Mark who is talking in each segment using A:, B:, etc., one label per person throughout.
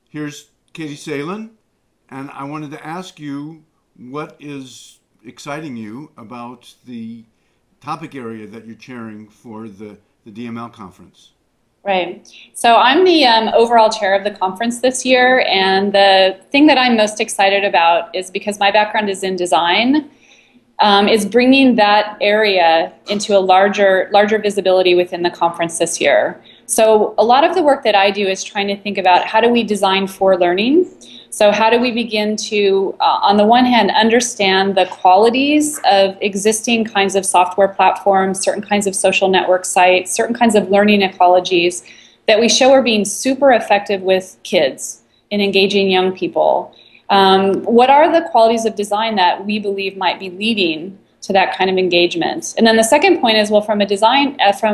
A: Here's Katie Salen, and I wanted to ask you what is exciting you about the topic area that you're chairing for the DML conference.
B: Right. So I'm the overall chair of the conference this year, and the thing that I'm most excited about is because my background is in design, is bringing that area into a larger visibility within the conference this year. So a lot of the work that I do is trying to think about how do we design for learning. So how do we begin to, on the one hand, understand the qualities of existing kinds of software platforms, certain kinds of social network sites, certain kinds of learning ecologies that we show are being super effective with kids in engaging young people. What are the qualities of design that we believe might be leading to that kind of engagement? And then the second point is, well, from a design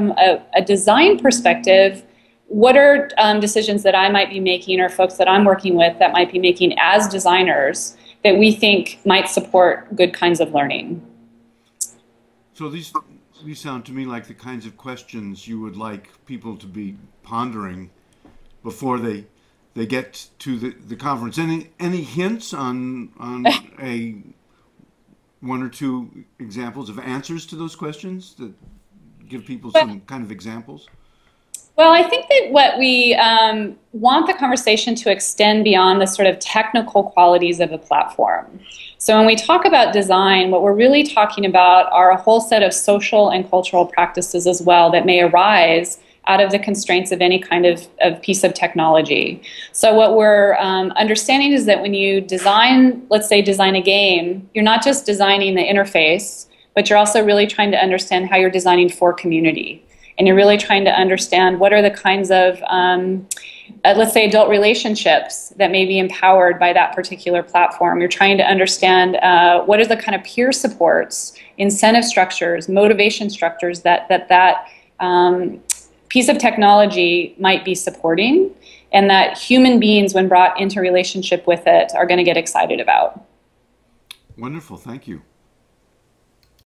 B: perspective, what are decisions that I might be making, or folks that I'm working with that might be making as designers, that we think might support good kinds of learning?
A: So these sound to me like the kinds of questions you would like people to be pondering before they get to the conference. Any hints on a one or two examples of answers to those questions that give people some kind of examples?
B: Well, I think that what we want the conversation to extend beyond the sort of technical qualities of a platform. So when we talk about design, what we're really talking about are a whole set of social and cultural practices as well that may arise out of the constraints of any kind of piece of technology. So what we're understanding is that when you design, let's say design a game, you're not just designing the interface, but you're also really trying to understand how you're designing for community. And you're really trying to understand what are the kinds of, let's say, adult relationships that may be empowered by that particular platform. You're trying to understand what are the kind of peer supports, incentive structures, motivation structures that piece of technology might be supporting, and that human beings, when brought into relationship with it, are going to get excited about.
A: Wonderful. Thank you.